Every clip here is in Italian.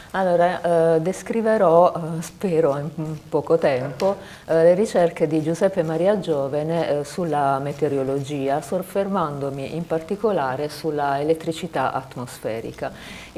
Allora, descriverò, spero in poco tempo, le ricerche di Giuseppe Maria Giovene sulla meteorologia, soffermandomi in particolare sulla elettricità atmosferica.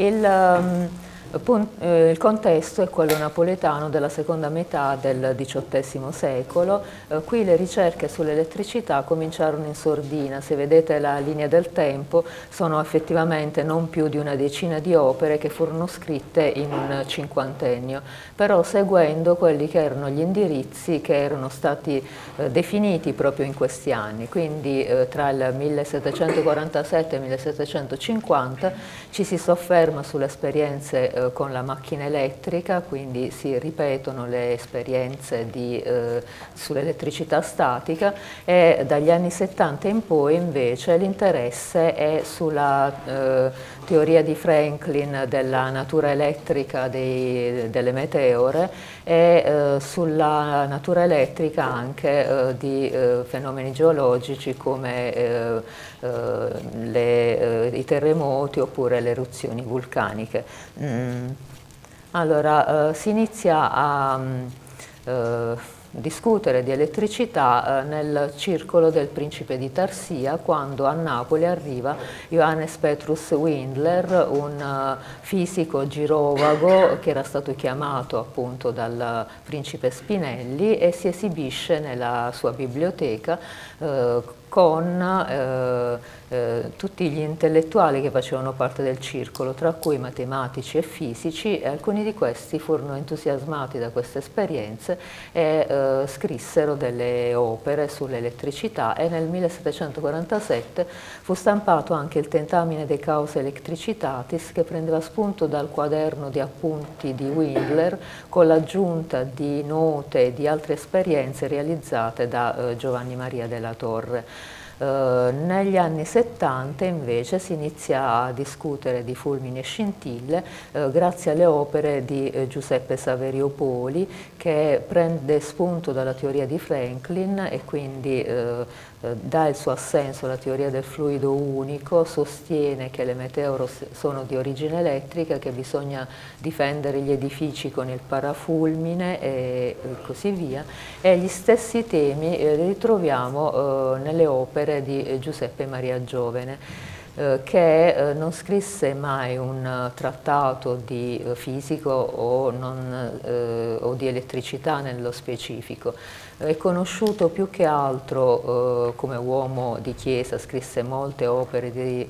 Il contesto è quello napoletano della seconda metà del XVIII secolo. Qui le ricerche sull'elettricità cominciarono in sordina. Se vedete la linea del tempo, sono effettivamente non più di una decina di opere che furono scritte in un cinquantennio, però seguendo quelli che erano gli indirizzi che erano stati definiti proprio in questi anni. Quindi tra il 1747 e il 1750 ci si sofferma sulle esperienze con la macchina elettrica, quindi si ripetono le esperienze sull'elettricità statica, e dagli anni 70 in poi invece l'interesse è sulla teoria di Franklin della natura elettrica delle meteore e sulla natura elettrica anche di fenomeni geologici come i terremoti oppure le eruzioni vulcaniche. Allora, si inizia a discutere di elettricità nel circolo del principe di Tarsia, quando a Napoli arriva Johannes Petrus Windler, un fisico girovago che era stato chiamato appunto dal principe Spinelli, e si esibisce nella sua biblioteca con tutti gli intellettuali che facevano parte del circolo, tra cui matematici e fisici, e alcuni di questi furono entusiasmati da queste esperienze e scrissero delle opere sull'elettricità, e nel 1747 fu stampato anche il Tentamine de Causa Electricitatis, che prendeva spunto dal quaderno di appunti di Windler con l'aggiunta di note e di altre esperienze realizzate da Giovanni Maria della Torre. Negli anni 70 invece si inizia a discutere di fulmini e scintille grazie alle opere di Giuseppe Saverio Poli, che prende spunto dalla teoria di Franklin e quindi dà il suo assenso alla teoria del fluido unico, sostiene che le meteore sono di origine elettrica, che bisogna difendere gli edifici con il parafulmine e così via, e gli stessi temi li ritroviamo nelle opere di Giuseppe Maria Giovene, che non scrisse mai un trattato di fisico o di elettricità nello specifico. È conosciuto più che altro come uomo di chiesa, scrisse molte opere di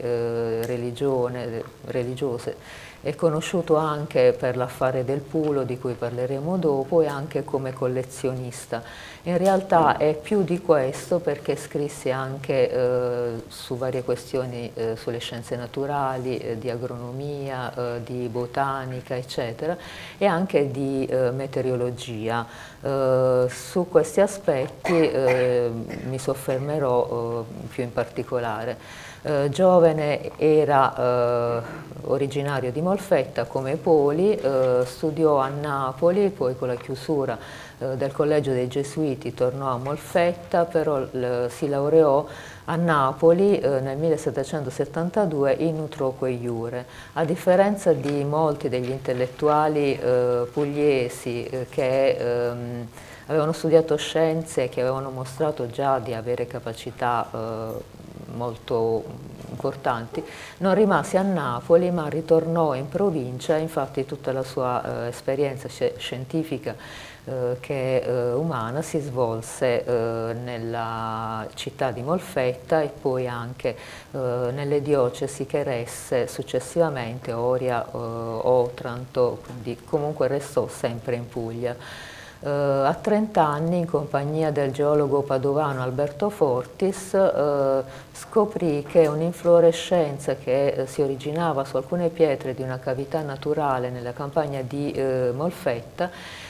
religiose. È conosciuto anche per l'affare del Pulo, di cui parleremo dopo, e anche come collezionista. In realtà è più di questo, perché scrisse anche su varie questioni sulle scienze naturali, di agronomia, di botanica, eccetera, e anche di meteorologia. Su questi aspetti mi soffermerò più in particolare. Giovene era originario di Molfetta come Poli, studiò a Napoli, poi con la chiusura del Collegio dei Gesuiti tornò a Molfetta, però si laureò a Napoli nel 1772 in utroque iure. A differenza di molti degli intellettuali pugliesi che avevano studiato scienze e che avevano mostrato già di avere capacità molto importanti, non rimase a Napoli ma ritornò in provincia. Infatti tutta la sua esperienza scientifica che umana si svolse nella città di Molfetta e poi anche nelle diocesi che resse successivamente, Oria, Otranto, quindi comunque restò sempre in Puglia. A 30 anni, in compagnia del geologo padovano Alberto Fortis, scoprì che un'inflorescenza che si originava su alcune pietre di una cavità naturale nella campagna di Molfetta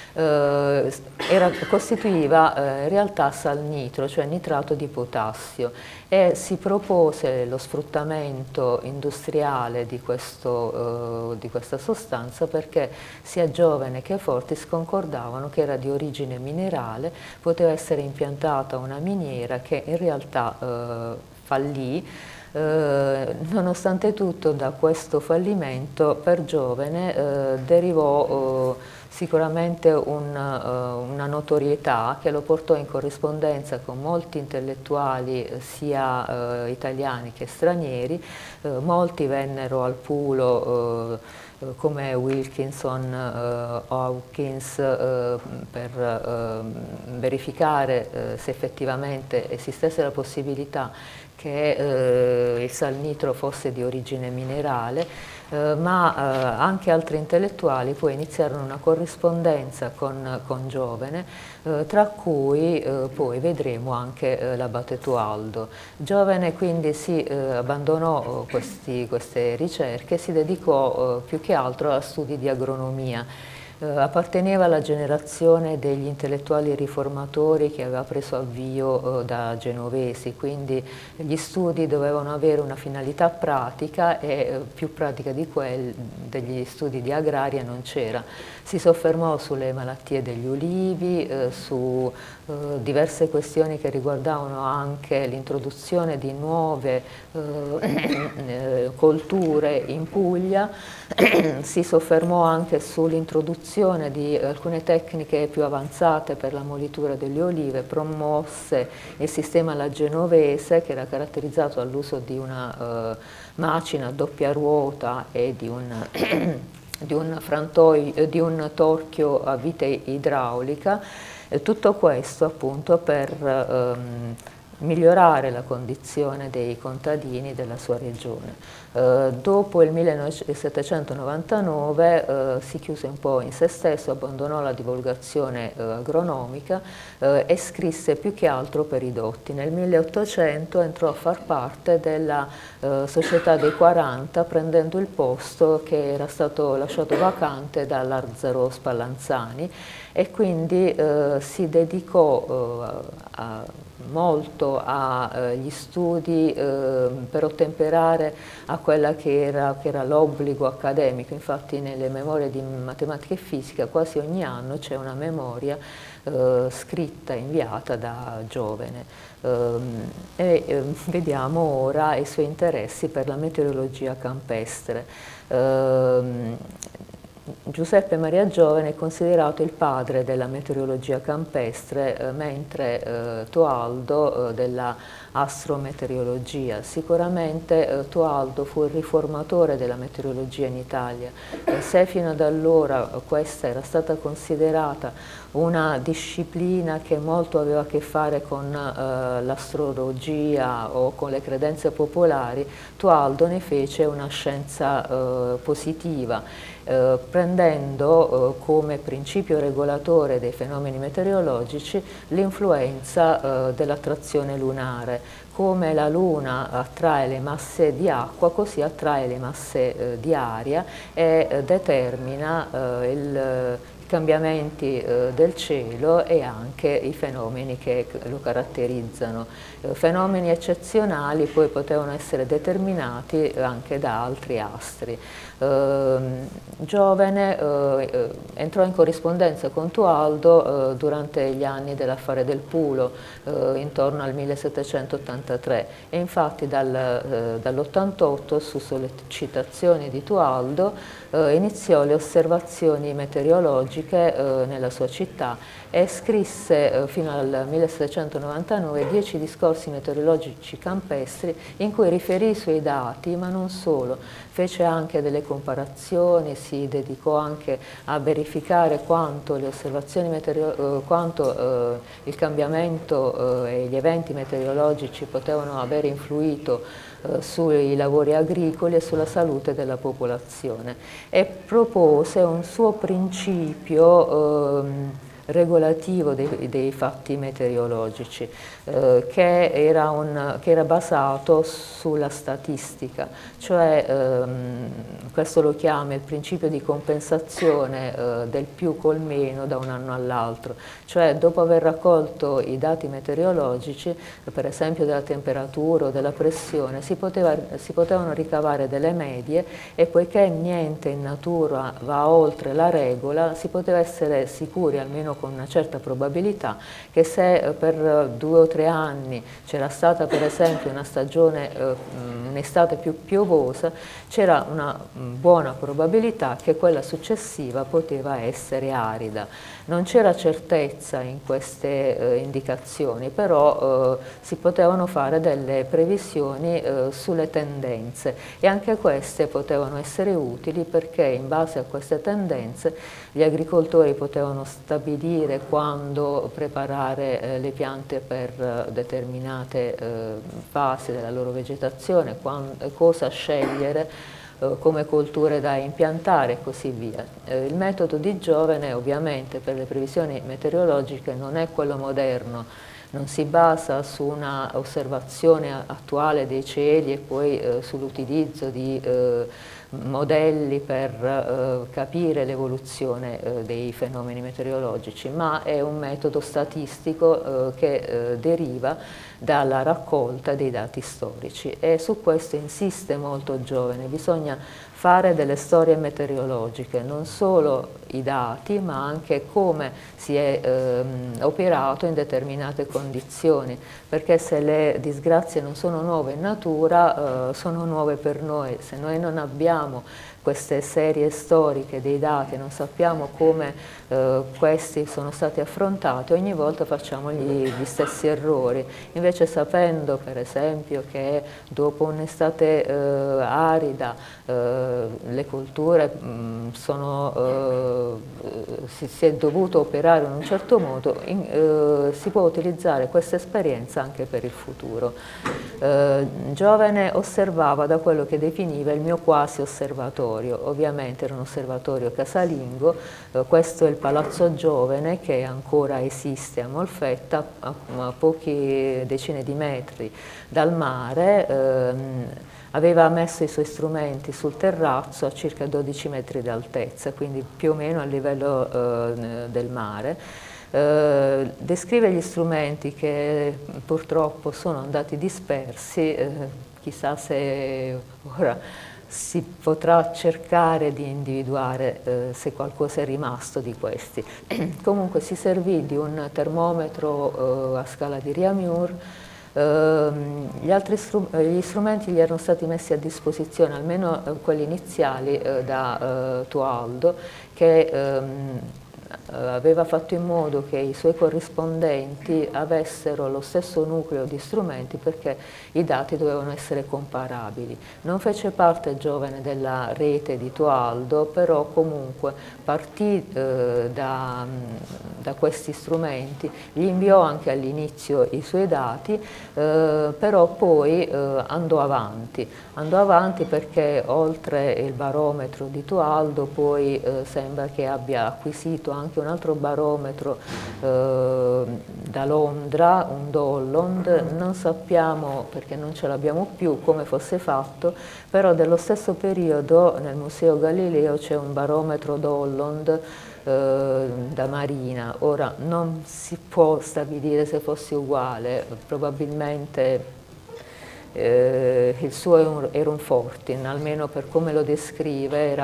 costituiva in realtà salnitro, cioè nitrato di potassio, e si propose lo sfruttamento industriale di questa sostanza, perché sia Giovene che Fortis concordavano che era di origine minerale, poteva essere impiantata una miniera che in realtà fallì Nonostante tutto, da questo fallimento per Giovene derivò sicuramente una notorietà che lo portò in corrispondenza con molti intellettuali sia italiani che stranieri. Molti vennero al Pulo come Wilkinson, Hawkins, per verificare se effettivamente esistesse la possibilità che il salnitro fosse di origine minerale, ma anche altri intellettuali poi iniziarono una corrispondenza con Giovene, tra cui poi vedremo anche l'abate Tualdo. Giovene quindi si abbandonò queste ricerche e si dedicò più che altro a studi di agronomia. Apparteneva alla generazione degli intellettuali riformatori che aveva preso avvio da Genovesi, quindi gli studi dovevano avere una finalità pratica e più pratica di degli studi di agraria non c'era. Si soffermò sulle malattie degli ulivi, su diverse questioni che riguardavano anche l'introduzione di nuove colture in Puglia. Si soffermò anche sull'introduzione di alcune tecniche più avanzate per la molitura delle olive, promosse il sistema alla genovese che era caratterizzato dall'uso di una macina a doppia ruota e di un torchio a vite idraulica. Tutto questo appunto per migliorare la condizione dei contadini della sua regione. Dopo il 1799 si chiuse un po' in se stesso, abbandonò la divulgazione agronomica e scrisse più che altro per i dotti. Nel 1800 entrò a far parte della Società dei 40, prendendo il posto che era stato lasciato vacante da Lazzaro Spallanzani, e quindi si dedicò molto agli studi per ottemperare a quella che era l'obbligo accademico. Infatti nelle memorie di matematica e fisica quasi ogni anno c'è una memoria scritta, inviata da Giovene. Vediamo ora i suoi interessi per la meteorologia campestre. Giuseppe Maria Giovene è considerato il padre della meteorologia campestre, mentre Tualdo della astrometeorologia. Sicuramente Tualdo fu il riformatore della meteorologia in Italia. Se fino ad allora questa era stata considerata una disciplina che molto aveva a che fare con l'astrologia o con le credenze popolari, Tualdo ne fece una scienza positiva, prendendo come principio regolatore dei fenomeni meteorologici l'influenza dell'attrazione lunare. Come la Luna attrae le masse di acqua, così attrae le masse di aria e determina i cambiamenti del cielo e anche i fenomeni che lo caratterizzano. Fenomeni eccezionali poi potevano essere determinati anche da altri astri. Giovene entrò in corrispondenza con Tualdo durante gli anni dell'affare del Pulo, intorno al 1783, e infatti dall'88 su sollecitazione di Tualdo iniziò le osservazioni meteorologiche nella sua città e scrisse fino al 1799 10 discorsi meteorologici campestri in cui riferì i suoi dati, ma non solo, fece anche delle comparazioni, si dedicò anche a verificare quanto le osservazioni quanto il cambiamento e gli eventi meteorologici potevano aver influito sui lavori agricoli e sulla salute della popolazione, e propose un suo principio regolativo dei fatti meteorologici che era basato sulla statistica, cioè questo lo chiama il principio di compensazione del più col meno da un anno all'altro, cioè dopo aver raccolto i dati meteorologici, per esempio della temperatura o della pressione, si potevano ricavare delle medie, e poiché niente in natura va oltre la regola, si poteva essere sicuri almeno almeno con una certa probabilità, che se per 2 o 3 anni c'era stata per esempio una stagione, un'estate più piovosa, c'era una buona probabilità che quella successiva poteva essere arida. Non c'era certezza in queste indicazioni, però si potevano fare delle previsioni sulle tendenze, e anche queste potevano essere utili, perché in base a queste tendenze gli agricoltori potevano stabilire quando preparare le piante per determinate fasi della loro vegetazione, cosa scegliere come colture da impiantare e così via. Il metodo di Giovene ovviamente per le previsioni meteorologiche non è quello moderno, non si basa su una osservazione attuale dei cieli e poi sull'utilizzo di modelli per capire l'evoluzione dei fenomeni meteorologici, ma è un metodo statistico che deriva dalla raccolta dei dati storici, e su questo insiste molto Giovene. Bisogna fare delle storie meteorologiche, non solo i dati, ma anche come si è operato in determinate condizioni, perché se le disgrazie non sono nuove in natura, sono nuove per noi. Se noi non abbiamo queste serie storiche dei dati, non sappiamo come questi sono stati affrontati, ogni volta facciamo gli stessi errori. Invece, sapendo per esempio che dopo un'estate arida le colture si è dovuto operare in un certo modo, si può utilizzare questa esperienza anche per il futuro. Giovene osservava da quello che definiva il mio quasi osservatorio. Ovviamente era un osservatorio casalingo, questo è il Palazzo Giovene, che ancora esiste a Molfetta, a poche decine di metri dal mare. Aveva messo i suoi strumenti sul terrazzo a circa 12 metri di altezza, quindi più o meno a livello del mare. Descrive gli strumenti che purtroppo sono andati dispersi, chissà se ora si potrà cercare di individuare se qualcosa è rimasto di questi. Comunque si servì di un termometro a scala di Réaumur. Gli strumenti gli erano stati messi a disposizione, almeno quelli iniziali, da Tualdo, che aveva fatto in modo che i suoi corrispondenti avessero lo stesso nucleo di strumenti, perché i dati dovevano essere comparabili. Non fece parte Giovene della rete di Tualdo, però comunque partì da questi strumenti, gli inviò anche all'inizio i suoi dati, però poi andò avanti perché oltre il barometro di Tualdo poi sembra che abbia acquisito anche un altro barometro da Londra, un Dolland. Non sappiamo, perché non ce l'abbiamo più, come fosse fatto, però dello stesso periodo nel Museo Galileo c'è un barometro Dolland da Marina. Ora non si può stabilire se fosse uguale, probabilmente il suo era un Fortin, almeno per come lo descrive,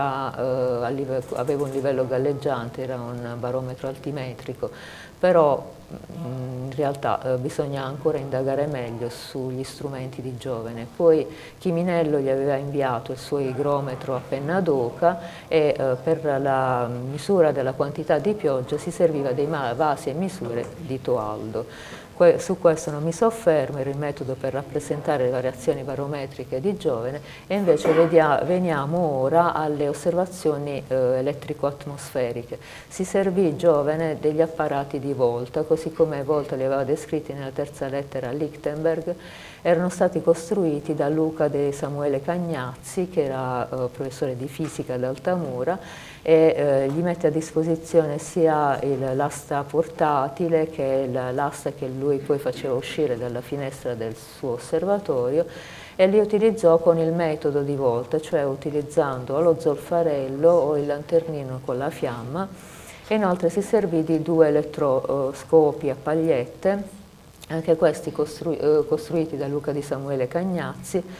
aveva un livello galleggiante, era un barometro altimetrico, però in realtà bisogna ancora indagare meglio sugli strumenti di Giovene. Poi Chiminello gli aveva inviato il suo igrometro a penna d'oca e per la misura della quantità di pioggia si serviva dei vasi e misure di Toaldo. Su questo non mi soffermo, era il metodo per rappresentare le variazioni barometriche di Giovene, e invece veniamo ora alle osservazioni elettrico-atmosferiche. Si servì Giovene degli apparati di Volta, così come Volta li aveva descritti nella terza lettera a Lichtenberg. Erano stati costruiti da Luca de Samuele Cagnazzi, che era professore di fisica ad Altamura, e gli mette a disposizione sia l'asta portatile che l'asta che lui poi faceva uscire dalla finestra del suo osservatorio, e li utilizzò con il metodo di Volta, cioè utilizzando o lo zolfarello o il lanternino con la fiamma. E inoltre si servì di 2 elettroscopi a pagliette, anche questi costruiti da Luca di Samuele Cagnazzi,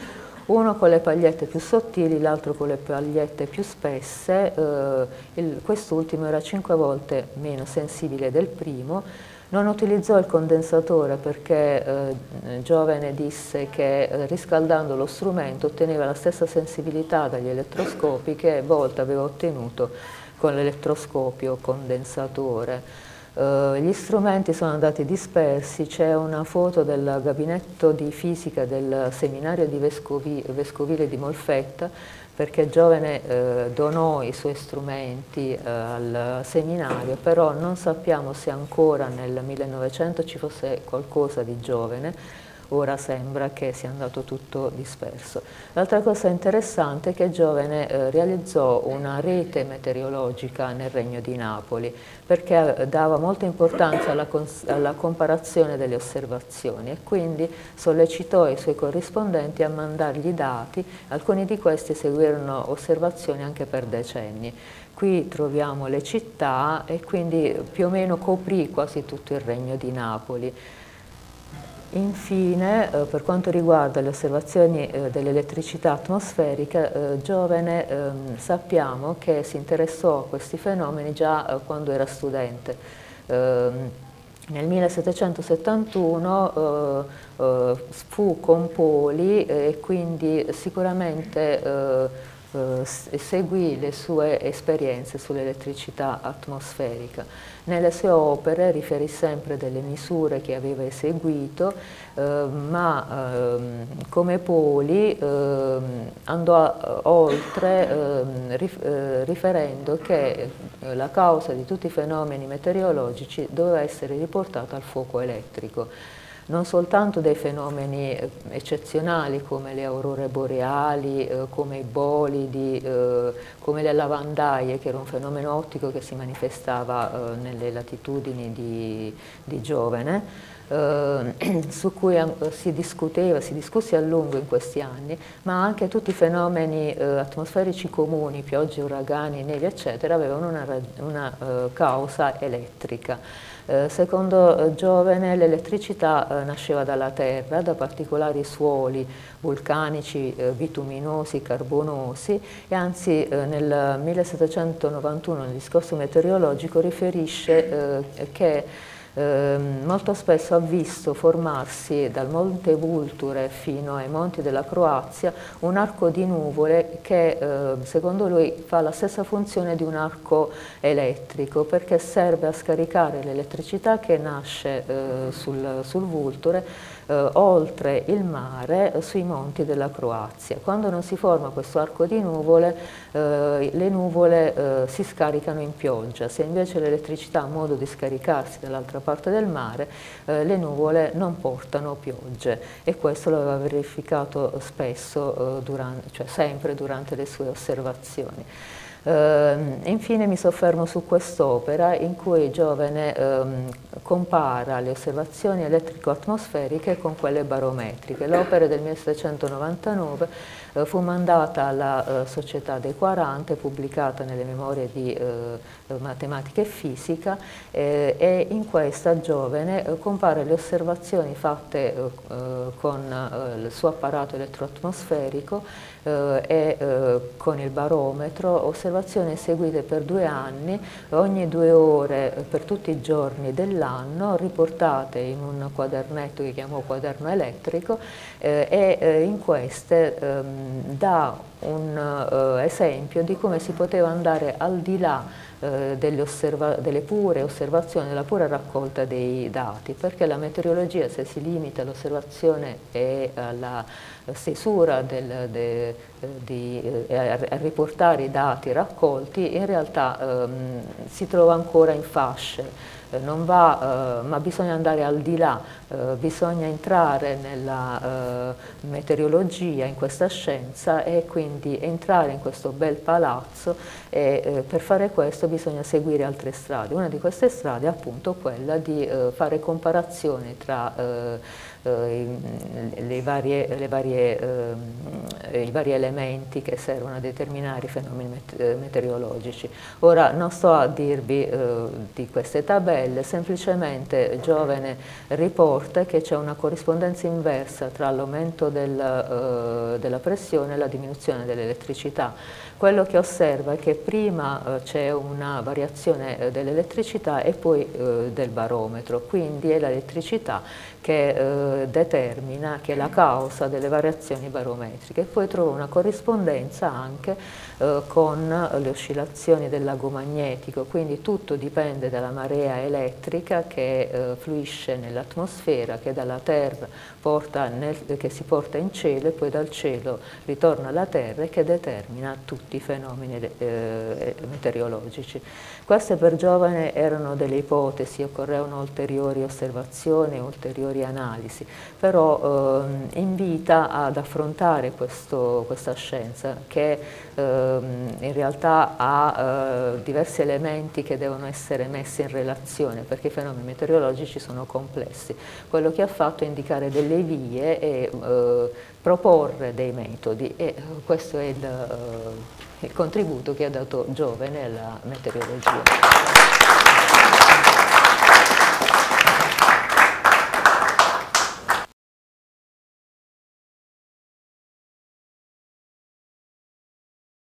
uno con le pagliette più sottili, l'altro con le pagliette più spesse. Quest'ultimo era 5 volte meno sensibile del primo. Non utilizzò il condensatore perché Giovene disse che riscaldando lo strumento otteneva la stessa sensibilità dagli elettroscopi che Volta aveva ottenuto con l'elettroscopio condensatore. Gli strumenti sono andati dispersi, c'è una foto del gabinetto di fisica del seminario di Vescovile di Molfetta, perché Giovene donò i suoi strumenti al seminario, però non sappiamo se ancora nel 1900 ci fosse qualcosa di Giovene. Ora sembra che sia andato tutto disperso. L'altra cosa interessante è che Giovene realizzò una rete meteorologica nel Regno di Napoli, perché dava molta importanza alla comparazione delle osservazioni e quindi sollecitò i suoi corrispondenti a mandargli dati. Alcuni di questi seguirono osservazioni anche per decenni. Qui troviamo le città e quindi più o meno coprì quasi tutto il Regno di Napoli. Infine, per quanto riguarda le osservazioni dell'elettricità atmosferica, Giovene sappiamo che si interessò a questi fenomeni già quando era studente. Nel 1771 fu con Poli e quindi sicuramente seguì le sue esperienze sull'elettricità atmosferica. Nelle sue opere riferì sempre delle misure che aveva eseguito, ma come Poli andò oltre riferendo che la causa di tutti i fenomeni meteorologici doveva essere riportata al fuoco elettrico. Non soltanto dei fenomeni eccezionali come le aurore boreali, come i bolidi, come le lavandaie, che era un fenomeno ottico che si manifestava nelle latitudini di Giovene, su cui si discusse a lungo in questi anni, ma anche tutti i fenomeni atmosferici comuni, piogge, uragani, nevi, eccetera, avevano una causa elettrica. Secondo Giovene l'elettricità nasceva dalla terra, da particolari suoli vulcanici, bituminosi, carbonosi, e anzi nel 1791 nel discorso meteorologico riferisce che molto spesso ha visto formarsi dal Monte Vulture fino ai monti della Croazia un arco di nuvole che secondo lui fa la stessa funzione di un arco elettrico, perché serve a scaricare l'elettricità che nasce sul Vulture oltre il mare sui monti della Croazia. Quando non si forma questo arco di nuvole, le nuvole si scaricano in pioggia. Se invece l'elettricità ha modo di scaricarsi dall'altra parte del mare, le nuvole non portano piogge, e questo lo aveva verificato spesso, cioè sempre durante le sue osservazioni. Infine mi soffermo su quest'opera in cui Giovene compara le osservazioni elettrico-atmosferiche con quelle barometriche. L'opera del 1799 fu mandata alla Società dei 40, pubblicata nelle memorie di matematica e fisica, e in questa Giovene compara le osservazioni fatte con il suo apparato elettroatmosferico e con il barometro, osservazioni eseguite per 2 anni, ogni 2 ore per tutti i giorni dell'anno, riportate in un quadernetto che chiamò quaderno elettrico, e in queste dà un esempio di come si poteva andare al di là delle pure osservazioni, della pura raccolta dei dati, perché la meteorologia, se si limita all'osservazione e alla stesura a riportare i dati raccolti, in realtà si trova ancora in fasce. Non va, ma bisogna andare al di là, bisogna entrare nella meteorologia, in questa scienza, e quindi entrare in questo bel palazzo, e per fare questo bisogna seguire altre strade. Una di queste strade è appunto quella di fare comparazioni tra le varie i vari elementi che servono a determinare i fenomeni meteorologici. Ora non sto a dirvi di queste tabelle, semplicemente Giovene riporta che c'è una corrispondenza inversa tra l'aumento della pressione e la diminuzione dell'elettricità. Quello che osserva è che prima c'è una variazione dell'elettricità e poi del barometro, quindi è l'elettricità che determina, che è la causa delle variazioni barometriche. E poi trova una corrispondenza anche con le oscillazioni del lago magnetico, quindi tutto dipende dalla marea elettrica che fluisce nell'atmosfera, che dalla Terra che si porta in cielo e poi dal cielo ritorna alla Terra e che determina tutti i fenomeni meteorologici. Queste per Giovane erano delle ipotesi, occorrevano ulteriori osservazioni, ulteriori analisi, però invita ad affrontare questa scienza che in realtà ha diversi elementi che devono essere messi in relazione perché i fenomeni meteorologici sono complessi. Quello che ha fatto è indicare delle vie e proporre dei metodi e questo è il contributo che ha dato Giovene alla meteorologia.